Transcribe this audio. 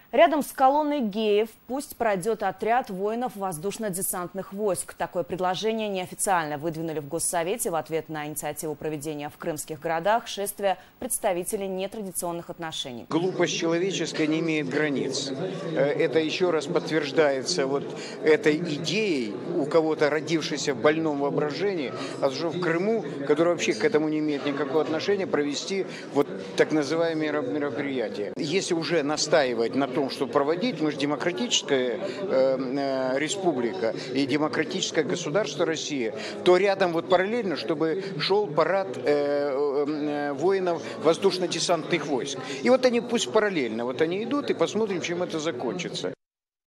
Рядом с колонной геев пусть пройдет отряд воинов воздушно-десантных войск. Такое предложение неофициально выдвинули в Госсовете в ответ на инициативу проведения в крымских городах шествия представителей нетрадиционных отношений. Глупость человеческая не имеет границ. Это еще раз подтверждается вот этой идеей, у кого-то родившейся в больном воображении, а уже в Крыму, который вообще к этому не имеет никакого отношения, провести вот так называемые мероприятия. Если уже настаивать на том, что проводить, мы же демократическая республика и демократическое государство Россия, то рядом вот параллельно, чтобы шел парад воинов воздушно-десантных войск. И вот они пусть параллельно, вот они идут, и посмотрим, чем это закончится.